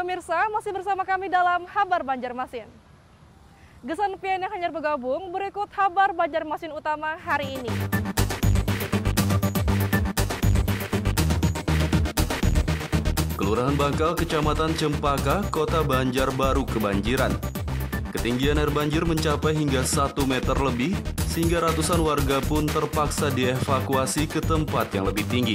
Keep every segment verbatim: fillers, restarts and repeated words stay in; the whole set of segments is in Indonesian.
Pemirsa, masih bersama kami dalam Habar Banjarmasin. Gesan pian yang hanyar bergabung, berikut Habar Banjarmasin utama hari ini. Kelurahan Bangkal, Kecamatan Cempaka, Kota Banjarbaru kebanjiran. Ketinggian air banjir mencapai hingga satu meter lebih, sehingga ratusan warga pun terpaksa dievakuasi ke tempat yang lebih tinggi.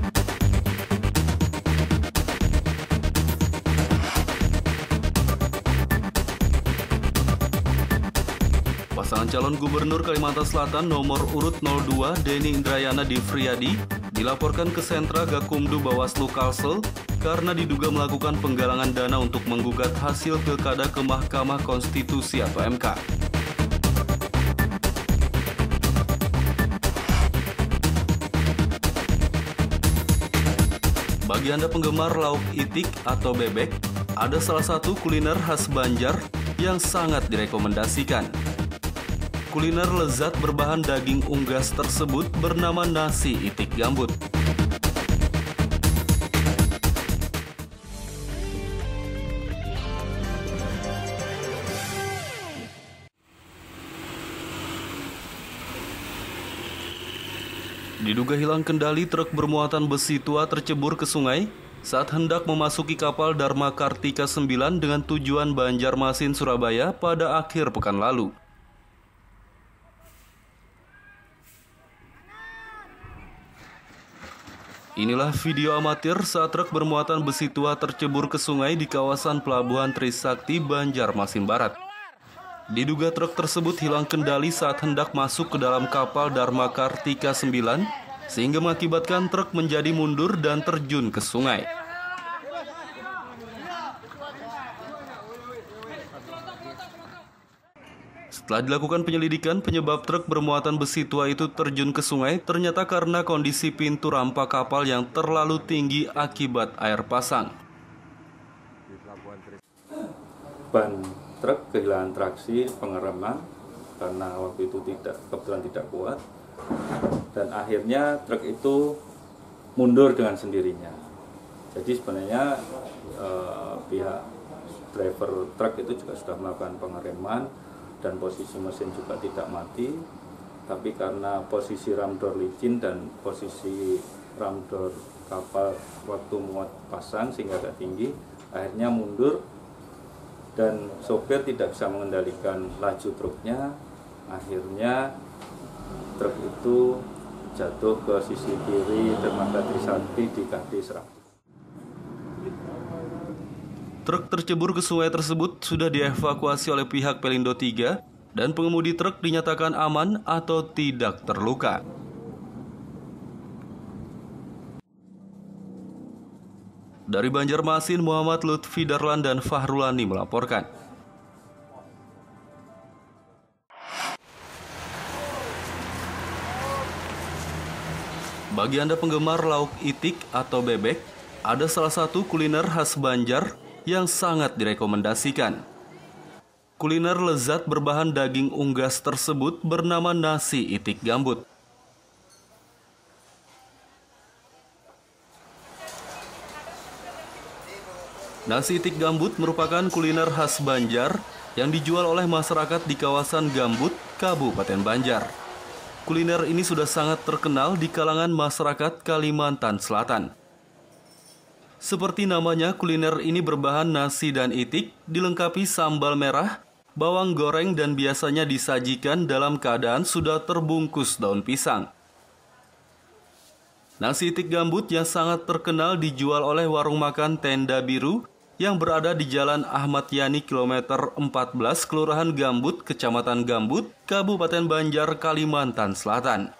Pasangan calon gubernur Kalimantan Selatan nomor urut nol dua Denny Indrayana Difriyadi dilaporkan ke sentra Gakumdu Bawaslu Kalsel karena diduga melakukan penggalangan dana untuk menggugat hasil pilkada ke Mahkamah Konstitusi atau M K. Bagi Anda penggemar lauk itik atau bebek, ada salah satu kuliner khas Banjar yang sangat direkomendasikan. Kuliner lezat berbahan daging unggas tersebut bernama nasi itik gambut. Diduga hilang kendali, truk bermuatan besi tua tercebur ke sungai saat hendak memasuki kapal Dharma Kartika sembilan dengan tujuan Banjarmasin, Surabaya pada akhir pekan lalu. Inilah video amatir saat truk bermuatan besi tua tercebur ke sungai di kawasan Pelabuhan Trisakti, Banjarmasin Barat. Diduga truk tersebut hilang kendali saat hendak masuk ke dalam kapal Dharma Kartika sembilan, sehingga mengakibatkan truk menjadi mundur dan terjun ke sungai. Setelah dilakukan penyelidikan, penyebab truk bermuatan besi tua itu terjun ke sungai ternyata karena kondisi pintu rampa kapal yang terlalu tinggi akibat air pasang. Ban truk kehilangan traksi pengereman karena waktu itu tidak kebetulan tidak kuat, dan akhirnya truk itu mundur dengan sendirinya. Jadi sebenarnya eh, pihak driver truk itu juga sudah melakukan pengereman dan posisi mesin juga tidak mati, tapi karena posisi ramdor licin dan posisi ramdor kapal waktu muat pasang sehingga agak tinggi, akhirnya mundur dan sopir tidak bisa mengendalikan laju truknya. Akhirnya truk itu jatuh ke sisi kiri dermaga Trisakti di K D Seragen. Truk tercebur ke sungai tersebut sudah dievakuasi oleh pihak Pelindo tiga dan pengemudi truk dinyatakan aman atau tidak terluka. Dari Banjarmasin, Muhammad Lutfi Darlan dan Fahrulani melaporkan. Bagi Anda penggemar lauk itik atau bebek, ada salah satu kuliner khas Banjar yang sangat direkomendasikan. Kuliner lezat berbahan daging unggas tersebut bernama nasi itik gambut. Nasi itik gambut merupakan kuliner khas Banjar yang dijual oleh masyarakat di kawasan Gambut, Kabupaten Banjar. Kuliner ini sudah sangat terkenal di kalangan masyarakat Kalimantan Selatan. Seperti namanya, kuliner ini berbahan nasi dan itik, dilengkapi sambal merah, bawang goreng, dan biasanya disajikan dalam keadaan sudah terbungkus daun pisang. Nasi itik gambut yang sangat terkenal dijual oleh warung makan Tenda Biru yang berada di Jalan Ahmad Yani kilometer empat belas, Kelurahan Gambut, Kecamatan Gambut, Kabupaten Banjar, Kalimantan Selatan.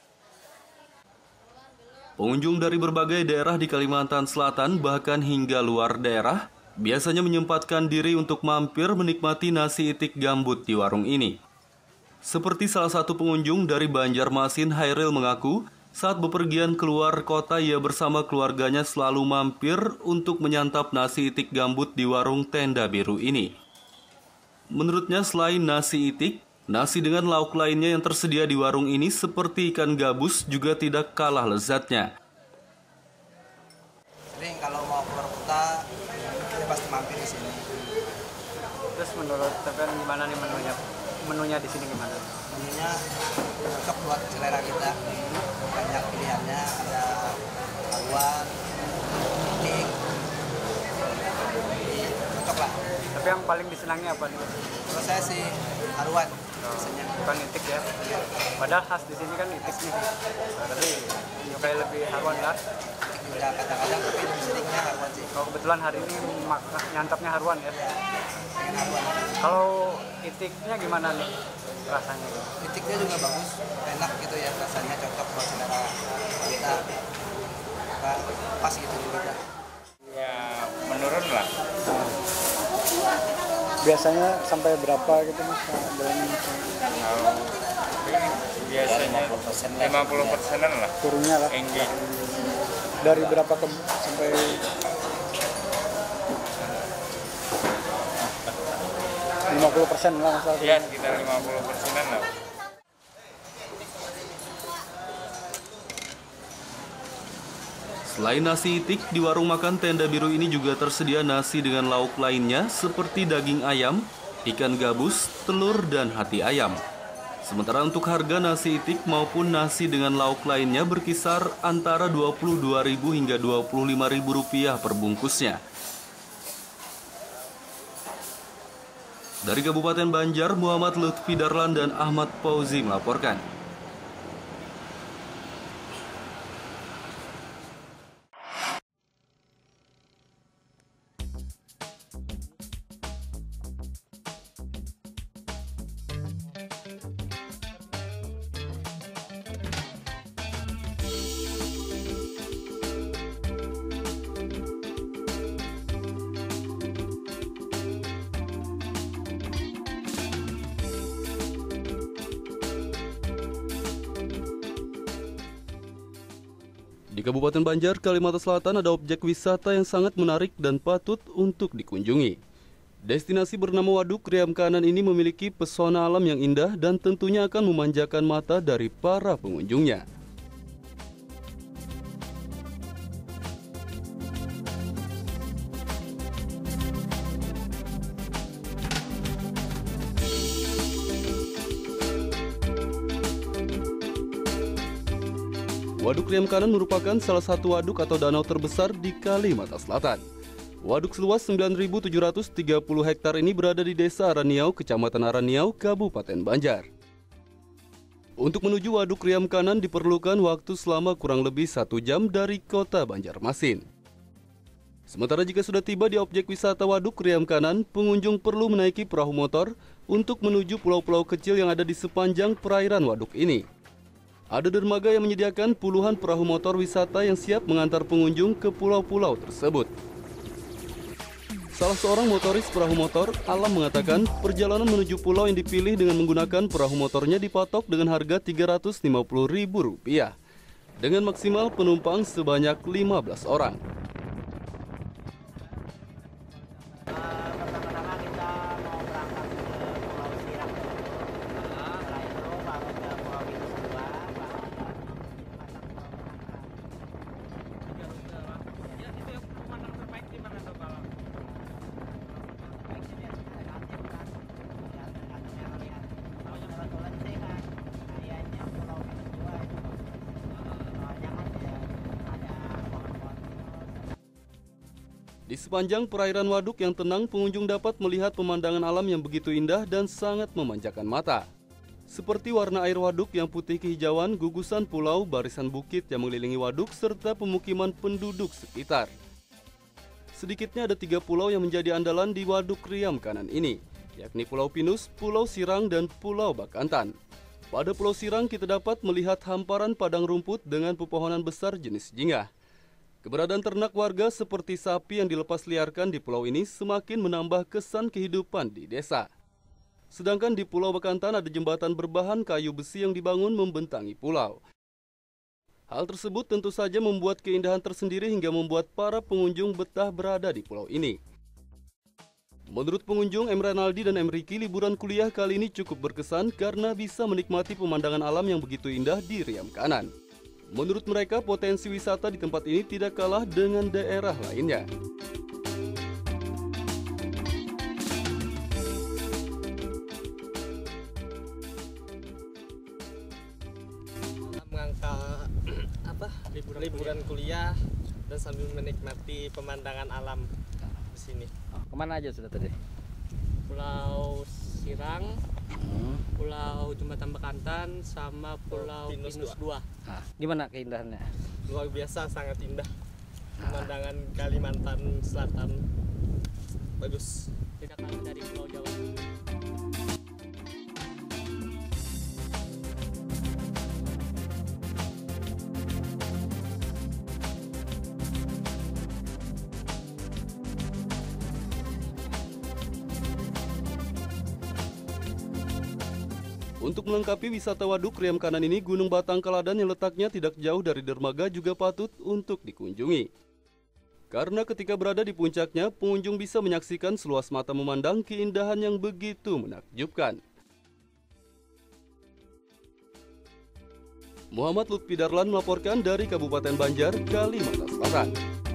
Pengunjung dari berbagai daerah di Kalimantan Selatan bahkan hingga luar daerah biasanya menyempatkan diri untuk mampir menikmati nasi itik gambut di warung ini. Seperti salah satu pengunjung dari Banjarmasin, Hairil mengaku saat bepergian keluar kota ia bersama keluarganya selalu mampir untuk menyantap nasi itik gambut di warung Tenda Biru ini. Menurutnya selain nasi itik, nasi dengan lauk lainnya yang tersedia di warung ini seperti ikan gabus juga tidak kalah lezatnya. Sering kalau mau keluar kota, kita pasti makan Terus menurut Tepen gimana nih menunya? Menunya di sini gimana? Menunya cocok buat selera kita. Banyak pilihannya, ada haluan, itik, jadi cocok lah. Tapi yang paling disenangi apa nih? Menurut saya sih haluan biasanya. Bukan itik ya? Padahal khas di sini kan itik nih. Nah, tapi menyukai lebih haluan lah. Itik juga kadang-kadang, tapi lebih seringnya haluan sih. Kalau kebetulan hari ini mak- nyantapnya haruan ya. Pengen haluan. Kalau itiknya gimana nih rasanya? Itiknya juga bagus, enak gitu ya, rasanya cocok buat selera kita. Nah, pas gitu di lidah. Ya menurun lah. Biasanya sampai berapa gitu mas? Dalam Kalau ini biasanya lima puluh persenan lah. turunnya lah. Engage. Dari berapa ke sampai lima puluh persen lah masalah. Ya sekitar lima puluh persenan lah. Selain nasi itik, di warung makan Tenda Biru ini juga tersedia nasi dengan lauk lainnya seperti daging ayam, ikan gabus, telur, dan hati ayam. Sementara untuk harga nasi itik maupun nasi dengan lauk lainnya berkisar antara dua puluh dua ribu hingga dua puluh lima ribu rupiah per bungkusnya. Dari Kabupaten Banjar, Muhammad Lutfi Darlan dan Ahmad Fauzi melaporkan. Di Kabupaten Banjar, Kalimantan Selatan ada objek wisata yang sangat menarik dan patut untuk dikunjungi. Destinasi bernama Waduk Kriam Kanan ini memiliki pesona alam yang indah dan tentunya akan memanjakan mata dari para pengunjungnya. Waduk Kriam Kanan merupakan salah satu waduk atau danau terbesar di Kalimantan Selatan. Waduk seluas sembilan ribu tujuh ratus tiga puluh hektar ini berada di Desa Araniau, Kecamatan Araniau, Kabupaten Banjar. Untuk menuju Waduk Kriam Kanan diperlukan waktu selama kurang lebih satu jam dari kota Banjarmasin. Sementara jika sudah tiba di objek wisata Waduk Kriam Kanan, pengunjung perlu menaiki perahu motor untuk menuju pulau-pulau kecil yang ada di sepanjang perairan waduk ini. Ada dermaga yang menyediakan puluhan perahu motor wisata yang siap mengantar pengunjung ke pulau-pulau tersebut. Salah seorang motoris perahu motor, Alam, mengatakan perjalanan menuju pulau yang dipilih dengan menggunakan perahu motornya dipatok dengan harga tiga ratus lima puluh ribu rupiah, dengan maksimal penumpang sebanyak lima belas orang. Pertama-tama kita mau berangkat ke Pulau Siram dulu. Setelah itu baru ke Pulau Binus dua, baru ke Pasang Pulau Menangka. Ya, itu yang pemandangan terbaik di mana tuh kalau? Baik sih biasanya ada atin kan. Ya, ada atinnya ngeliat. Kalau yang kebetulan sih kan kayaknya Pulau Binus dua itu. Soalnya kan ya ada pohon-pohon pinus. Di sepanjang perairan waduk yang tenang, pengunjung dapat melihat pemandangan alam yang begitu indah dan sangat memanjakan mata. Seperti warna air waduk yang putih kehijauan, gugusan pulau, barisan bukit yang mengelilingi waduk, serta pemukiman penduduk sekitar. Sedikitnya ada tiga pulau yang menjadi andalan di Waduk Kriam Kanan ini, yakni Pulau Pinus, Pulau Sirang, dan Pulau Bakantan. Pada Pulau Sirang kita dapat melihat hamparan padang rumput dengan pepohonan besar jenis jingah. Keberadaan ternak warga seperti sapi yang dilepas liarkan di pulau ini semakin menambah kesan kehidupan di desa. Sedangkan di Pulau Bakantan ada jembatan berbahan kayu besi yang dibangun membentangi pulau. Hal tersebut tentu saja membuat keindahan tersendiri hingga membuat para pengunjung betah berada di pulau ini. Menurut pengunjung M. Renaldi dan M. Riki, liburan kuliah kali ini cukup berkesan karena bisa menikmati pemandangan alam yang begitu indah di Riam Kanan. Menurut mereka, potensi wisata di tempat ini tidak kalah dengan daerah lainnya. apa liburan, liburan kuliah dan sambil menikmati pemandangan alam di sini. Oh, kemana aja sudah tadi? Pulau Sirang, hmm. Pulau Jembatan Bekantan, sama Pulau Pinus, Pinus dua. Nah, gimana keindahannya? Luar biasa, sangat indah. Pemandangan Kalimantan Selatan bagus. Tidak kalah dari Pulau Jawa. Untuk melengkapi wisata waduk Riam Kanan ini, Gunung Batang Kaladan yang letaknya tidak jauh dari dermaga juga patut untuk dikunjungi. Karena ketika berada di puncaknya, pengunjung bisa menyaksikan seluas mata memandang keindahan yang begitu menakjubkan. Muhammad Lutfi Darlan melaporkan dari Kabupaten Banjar, Kalimantan Selatan.